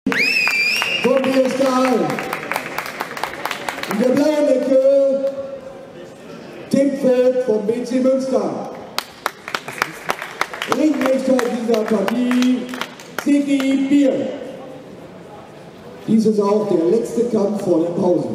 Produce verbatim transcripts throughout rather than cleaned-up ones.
vom B S K Heim. In der blauen Ecke Tim Vogt vom B C Münster. Ringrichter dieser Partie Ziggy Bier. Dies ist auch der letzte Kampf vor der Pause.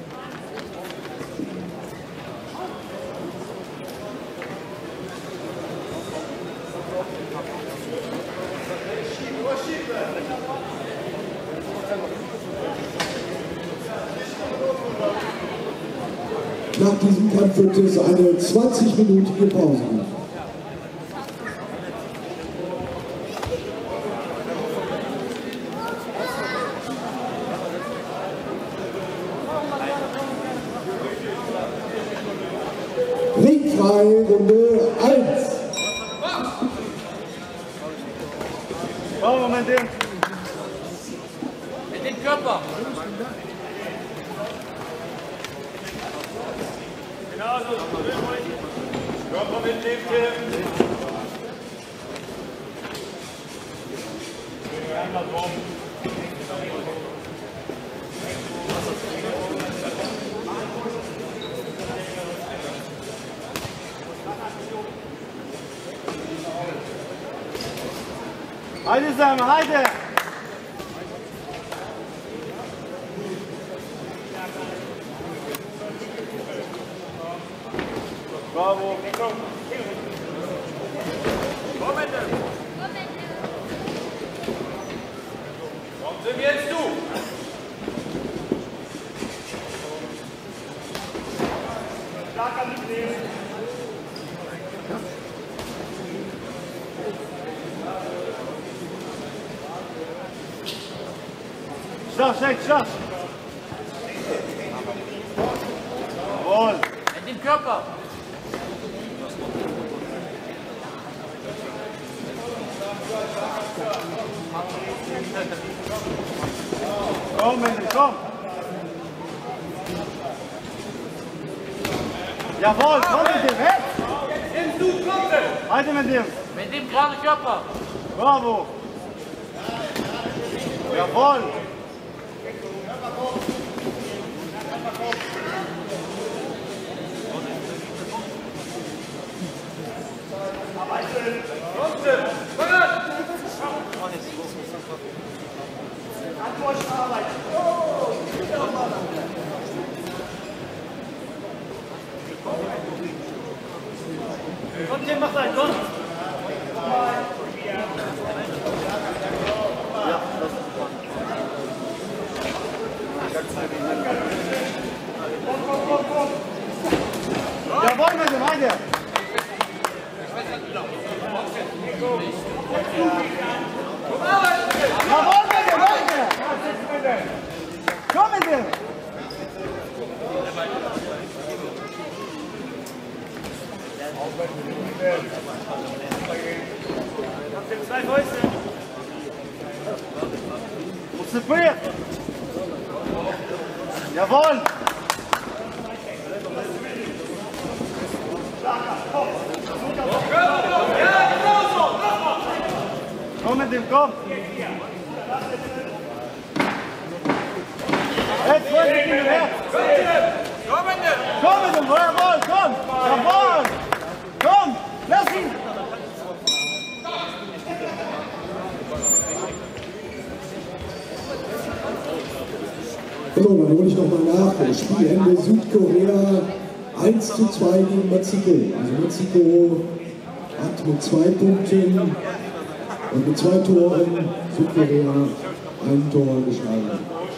Nach diesem Kampf wird es eine zwanzig-minütige Pause geben. Ringfrei, Runde eins. Oh, Moment, den. Mit dem Körper. Genau so. Körper mitnehmen, Tim. Einmal rum. Heide zusammen, Heide! Bravo! Komm, Tim, jetzt du! Starker mitnehmen! Schach, schach, schach! Jawohl! Mit dem Körper! Komm, Mendy, komm! Jawohl, komm mit dem, hä? Nimmst du, Kopf! Halte mit dem! Mit dem gerade Körper! Bravo! Jawohl! Komm, Tim, mach rein, komm! Jawohl mit dem, Heide! Jawohl mit dem, Heide! Komm mit dem! Zwei Fäuste! Konzentriert! Jawohl! Ja, genau so! Komm mit dem, komm! Jetzt wollen wir ihn her! Komm, mit dem! Komm mit dem, jawohl, komm! Jawohl! Komm! Lass ihn! So, dann hole ich nochmal nach. Das Spielende Südkorea eins zu zwei gegen Mexiko. Also Mexiko hat mit zwei Punkten und mit zwei Toren Südkorea ein Tor geschlagen.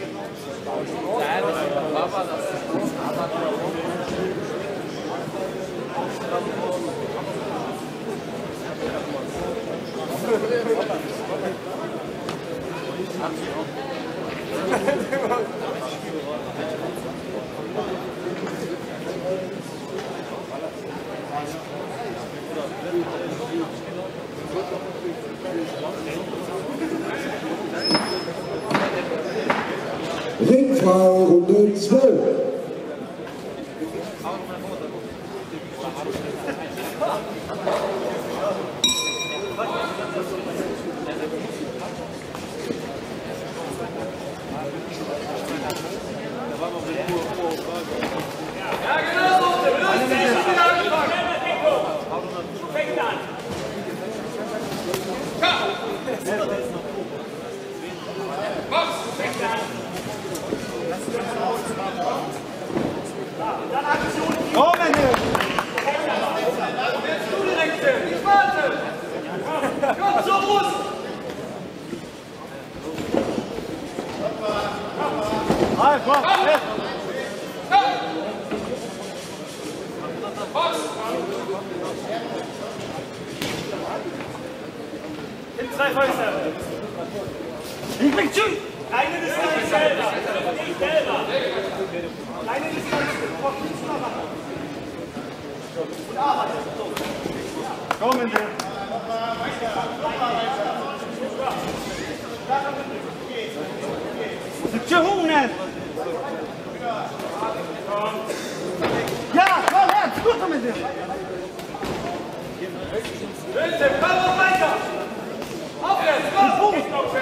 Ringfrei, Runde zwölf. Zwei Fäuste. Ich bin zu. Eine Distanz selber. Ich selber. Eine Distanz. Und arbeite. Kommen Sie. Situationen. Ja, komm her. Gut mit dir. Bitte, komm noch weiter. Aufwärts, los!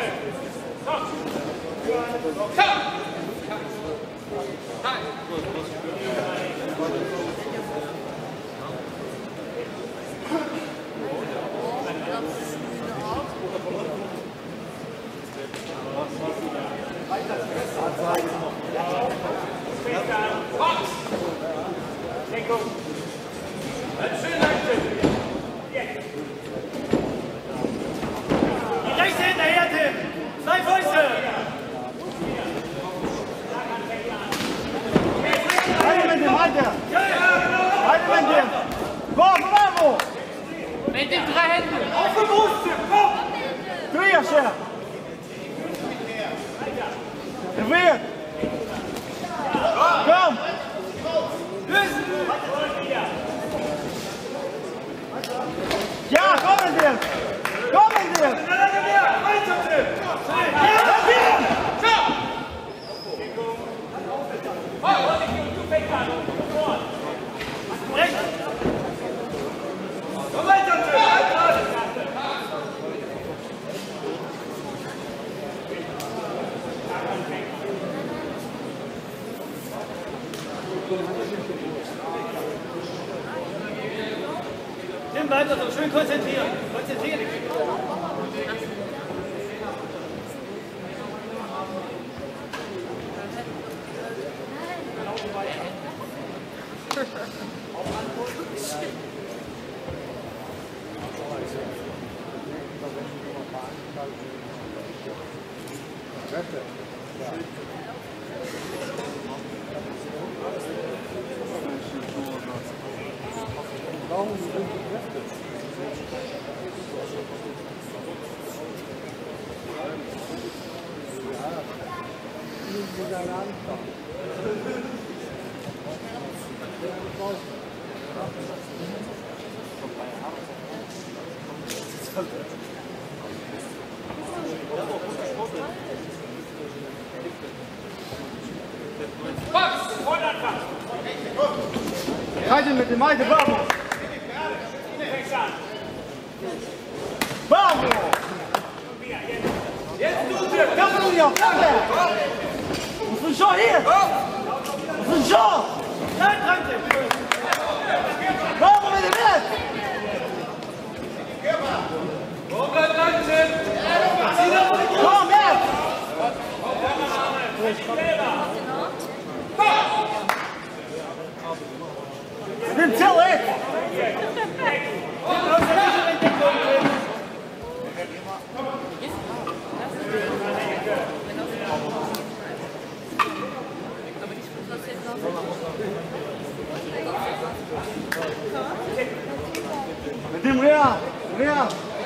Zwei Fäuste! Weiter mit dem, weiter! Weiter mit dem! Komm, bravo! Mit den drei Händen! Auf den Brust! Komm! Dreherscher! Er wird! Komm! Lösen! Ja, kommen wir! Kommen wir! Nimm weiter so, schön konzentrieren. Konzentrieren dich. Reite mit dem Malte, bravo! Bravo! Jetzt tut ihr! Komm, Julian! Was ist schon hier? Was ist schon? Nein, danke! Bravo mit dem Netz! Wo bleibt Dankeschön? Komm, jetzt! Nimm Zill, ey! Mit dem Real! Real!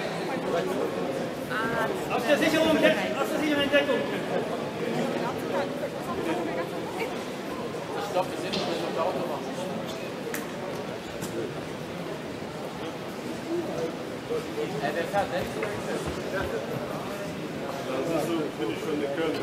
Aus der Sicherung, aus der sicheren Deckung! Ich glaube, wir sind nicht auf der Autobahn. Ja, der fährt nicht. Das ist so, bin ich von der Köln.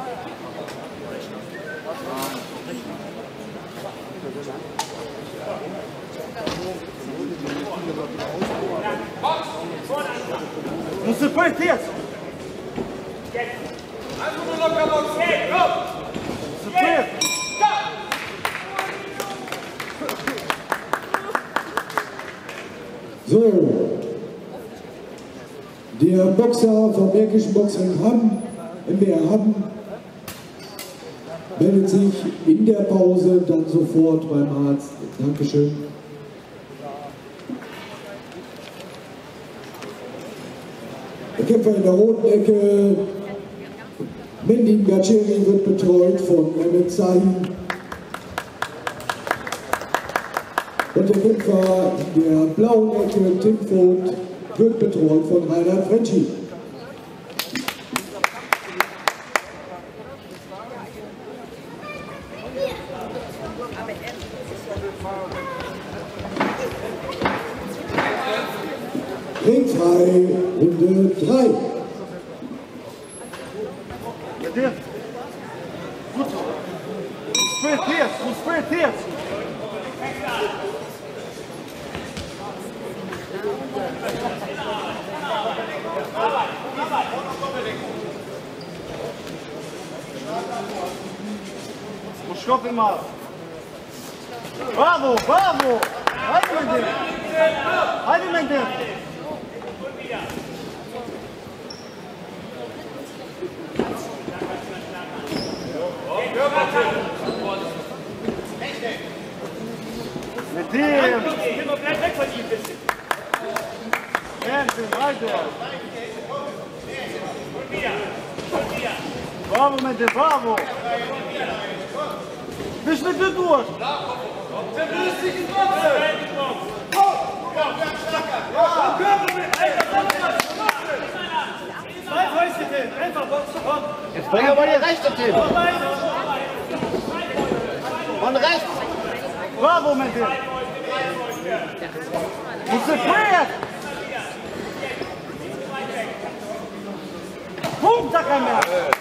Ja. Musst du Puls jetzt! Einfach nur locker Boxen! Komm! Musst du Puls! So, der Boxer vom Märkischen Boxring Hamm, M B R Hamm, meldet sich in der Pause dann sofort beim Arzt. Dankeschön. Der Kämpfer in der roten Ecke, Mendin Gaceri, wird betreut von Mehmet Sahin. Und der Kämpfer in der blauen Ecke, Tim Vogt, wird betreut von Reinhard Frenschi. Ringfrei, Runde drei. Mit dir. Gut. Spät jetzt, spät jetzt. Stopp immer. Bravo, bravo. Halte mit dem. Halte mit dem. Mit dem. Bleib weg von ihm, bitte. Fernsehen, weiter. Bravo mit dem, bravo. Bist mit dir durch. Verwirrst dich in Boxen. Zwei Fäuste, Tim. Einfach Boxen, komm. Jetzt bring aber die rechte, Tim. Von rechts. Bravo mit dir. Musst du quer. Punkt, sag einmal.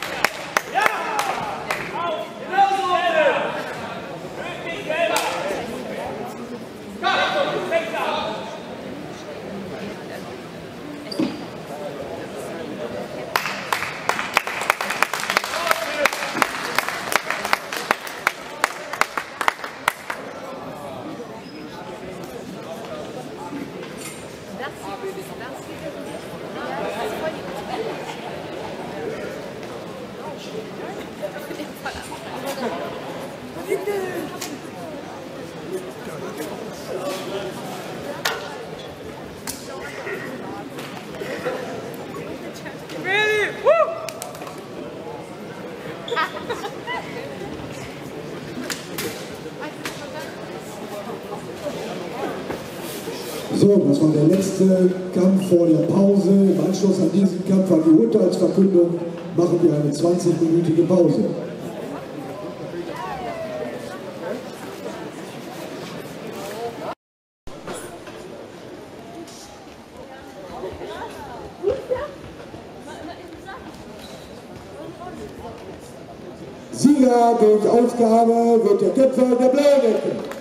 So, das war der letzte Kampf vor der Pause. Im Anschluss an diesen Kampf, an die Urteilsverkündung, machen wir eine zwanzigminütige Pause. Sieger durch Ausgabe wird der Kämpfer der blauen Ecke.